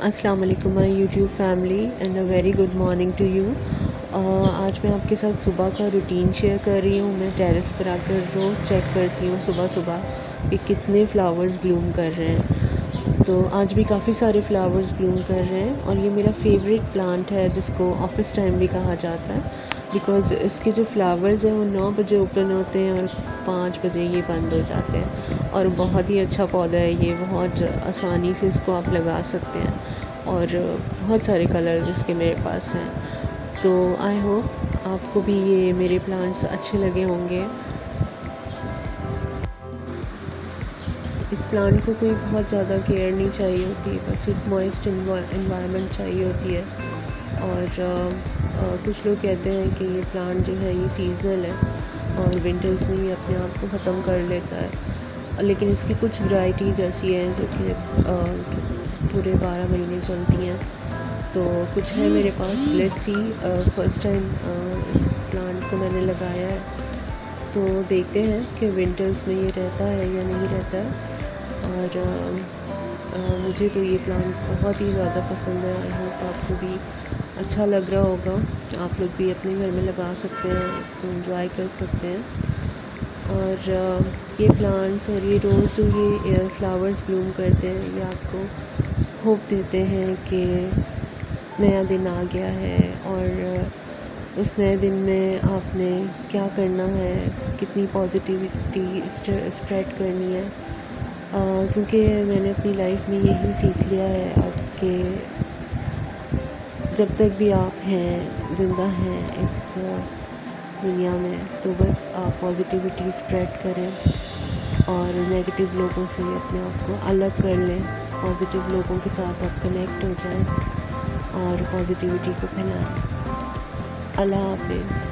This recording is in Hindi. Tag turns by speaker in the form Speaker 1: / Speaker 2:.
Speaker 1: अस्सलाम वालेकुम my YouTube family and a very good morning to you. आज मैं आपके साथ सुबह का रूटीन शेयर कर रही हूँ। मैं टेरेस पर आकर रोज़ चेक करती हूँ सुबह सुबह कि कितने फ्लावर्स ब्लूम कर रहे हैं। तो आज भी काफ़ी सारे फ्लावर्स ब्लूम कर रहे हैं और ये मेरा फेवरेट प्लांट है जिसको ऑफिस टाइम भी कहा जाता है, बिकॉज़ इसके जो फ्लावर्स हैं वो 9 बजे ओपन होते हैं और 5 बजे ये बंद हो जाते हैं। और बहुत ही अच्छा पौधा है ये, बहुत आसानी से इसको आप लगा सकते हैं और बहुत सारे कलर इसके मेरे पास हैं। तो आई होप आपको भी ये मेरे प्लांट्स अच्छे लगे होंगे। इस प्लांट को कोई बहुत ज़्यादा केयर नहीं चाहिए होती, बस एक मॉइस्ट इन्वायरमेंट चाहिए होती है। और कुछ लोग कहते हैं कि ये प्लांट जो है ये सीजनल है और विंटर्स में ये अपने आप को ख़त्म कर लेता है, लेकिन इसकी कुछ वैरायटीज़ ऐसी हैं जो कि पूरे 12 महीने चलती हैं। तो कुछ है मेरे पास। लेट्स सी, फर्स्ट टाइम इस प्लांट को मैंने लगाया है, तो देखते हैं कि विंटर्स में ये रहता है या नहीं रहता है। और मुझे तो ये प्लांट बहुत ही ज़्यादा पसंद है। आई होप आपको भी अच्छा लग रहा होगा। आप लोग भी अपने घर में लगा सकते हैं, इसको एंजॉय कर सकते हैं। और ये प्लांट्स और ये रोज़ जो ये फ्लावर्स ब्लूम करते हैं, ये आपको होप देते हैं कि नया दिन आ गया है और उस नए दिन में आपने क्या करना है, कितनी पॉजिटिविटी स्प्रेड करनी है। क्योंकि मैंने अपनी लाइफ में यही सीख लिया है अब कि जब तक भी आप हैं, ज़िंदा हैं इस दुनिया में, तो बस आप पॉजिटिविटी स्प्रेड करें और नेगेटिव लोगों से अपने आप को अलग कर लें। पॉजिटिव लोगों के साथ आप कनेक्ट हो जाएं और पॉजिटिविटी को फैलाएं। अल्लाह हाफ़िज़।